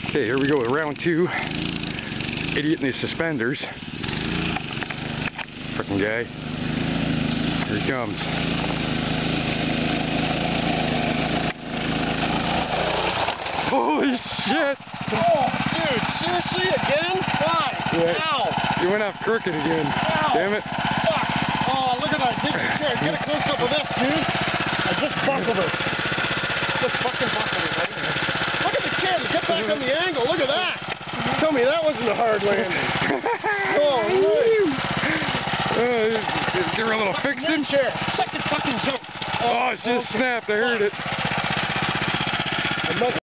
Okay, here we go with round 2. Idiot in the suspenders. Frickin' guy. Here he comes. Holy shit! Oh, dude, seriously, again? Why? Yeah. Ow! You went off crooked again. Ow! Damn it. Fuck! Oh, look at that. Take the chair. Get a close up of this, dude. I just buckled it. Just fucking buckled it, buddy. Look at the chair. Get back on the angle. Look at that. Tell me that wasn't a hard landing. Oh, Is there a little fixing? chair. Second fucking jump. Oh, she just snapped. I heard it.